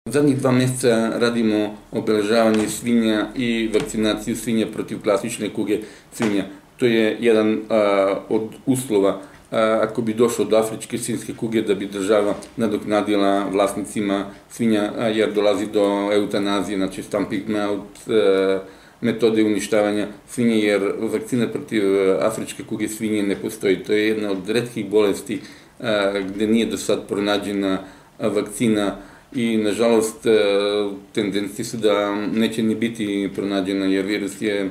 Zadnjih 2 meseca radimo obeležavanje svinja i vakcinaciju svinja protiv klasične kuge svinja. To je jedan od uslova ako bi došlo do afričke svinjske kuge, da bi država nadoknadila vlasnicima svinja, jer dolazi do eutanazije, znači stamping out, metode uništavanja svinje, jer vakcina protiv afričke kuge svinje ne postoji. To je jedna od retkih bolesti gde nije do sad pronađena vakcina i, nažalost, tendencije su da neće ni biti pronađena, jer virus je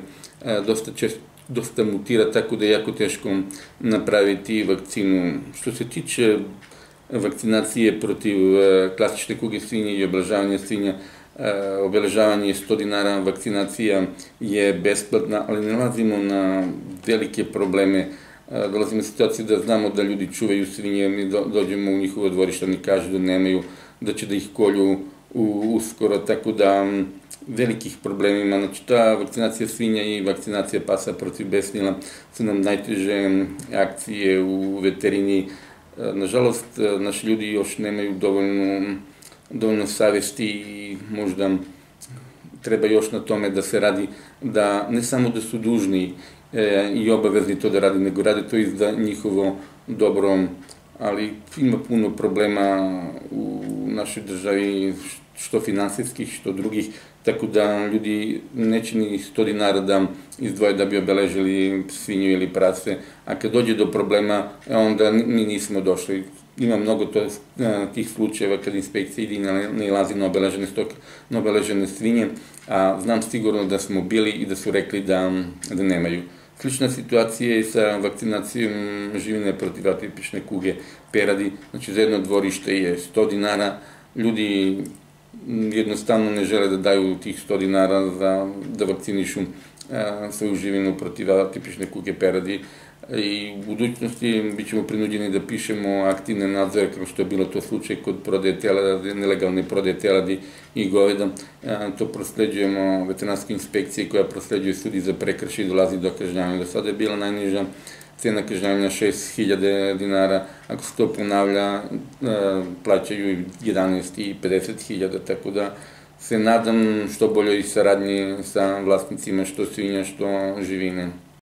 dosta mutira, tako da je jako teško napraviti vakcinu. Što se tiče vakcinacije protiv klasične kuge svinje i obeležavanja svinja, obeležavanje je 100 dinara, vakcinacija je besplatna, ali nalazimo na velike probleme. Dolazimo u situaciju da znamo da ljudi čuvaju svinje, mi dođemo u njihovo dvorište, oni kažu da nemaju, da će da ih kolju uskoro, tako da velikih problema ima. Znači, ta vakcinacija svinja i vakcinacija pasa protiv besnila su nam najteže akcije u veterini. Nažalost, naši ljudi još nemaju dovoljno savesti i možda treba još na tome da se radi, da ne samo da su dužni i obavezni to da radi, nego rade to i za njihovo dobro, ali ima puno problema u našoj državi, što finansijskih, što drugih, tako da ljudi neće ni 100 dinara da izdvoje da bi obeležili svinju ili prase, a kad dođe do problema, onda mi nismo došli. Ima mnogo tih slučajeva kad inspekcija ide i nailazi na obeležene svinje, a znam sigurno da smo bili i da su rekli da nemaju. Slična situacija je sa vakcinacijom živine protiv atipične kuge peradi, znači za jedno dvorište je 100 dinara, ljudi jednostavno ne žele da daju tih 100 dinara da vakcinišu svoju živinu protiv atipične kuge peradi i u budućnosti bit ćemo prinuđeni da pišemo aktivne nadzore, kako što je bilo to slučaj kod nelegalne prodaje teladi i goveda. To prosleđujemo veterinarskoj inspekciji koja prosleđuje sudi za prekršaj i dolazi do kažnjavanja. Do sada je bila najniža cena kažnjavanja 6.000 dinara, ako se to ponavlja plaćaju 11 i 50.000, tako da se nadam što boljoj saradnji sa vlasnicima što svinja, što živine.